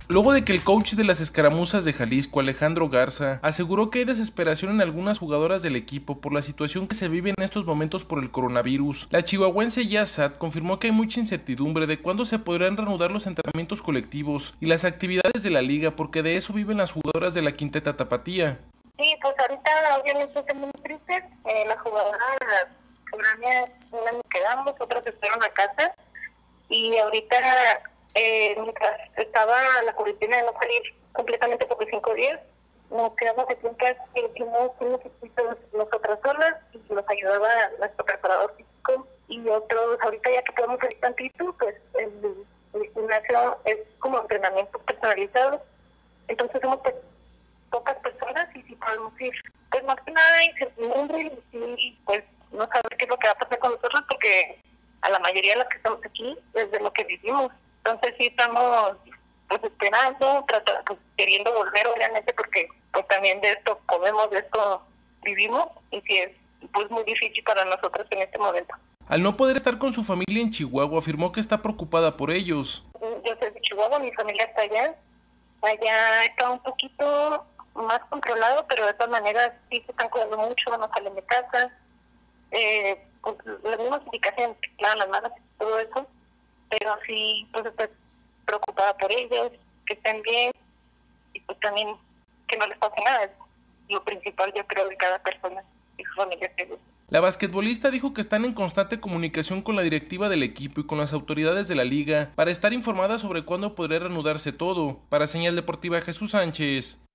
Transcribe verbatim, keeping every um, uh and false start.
Luego de que el coach de las escaramuzas de Jalisco, Alejandro Garza, aseguró que hay desesperación en algunas jugadoras del equipo por la situación que se vive en estos momentos por el coronavirus, la chihuahuense Yassat confirmó que hay mucha incertidumbre de cuándo se podrán reanudar los entrenamientos colectivos y las actividades de la liga, porque de eso viven las jugadoras de la Quinteta Tapatía. Sí, pues ahorita obviamente estamos muy tristes, eh, las jugadoras foráneas, unas nos quedamos, otras se fueron a casa, y ahorita Eh, mientras estaba la cuarentena de no salir completamente por los cinco días, nos quedamos de juntas y hicimos unos ejercicios nosotras solas y nos ayudaba nuestro preparador físico y otros. Ahorita ya que podemos salir tantito, pues el, el gimnasio es como entrenamiento personalizado, entonces somos pues, pocas personas y si podemos ir, pues más que nada incertidumbre y pues no saber qué es lo que va a pasar con nosotros, porque a la mayoría de las que estamos aquí es de lo que vivimos. Entonces sí estamos pues esperando, tratando, pues, queriendo volver obviamente, porque pues también de esto comemos, de esto vivimos, y sí es pues muy difícil para nosotros en este momento. Al no poder estar con su familia en Chihuahua, afirmó que está preocupada por ellos. Yo soy de Chihuahua, mi familia está allá. Allá está un poquito más controlado, pero de todas maneras sí se están cuidando mucho, no salen de casa. Eh, pues, las mismas indicaciones, claro, las manos y todo eso. Pero sí, pues estoy preocupada por ellos, que estén bien y pues también que no les pase nada. Es lo principal, yo creo, de cada persona y su familia. La basquetbolista dijo que están en constante comunicación con la directiva del equipo y con las autoridades de la liga para estar informada sobre cuándo podría reanudarse todo. Para Señal Deportiva, Jesús Sánchez.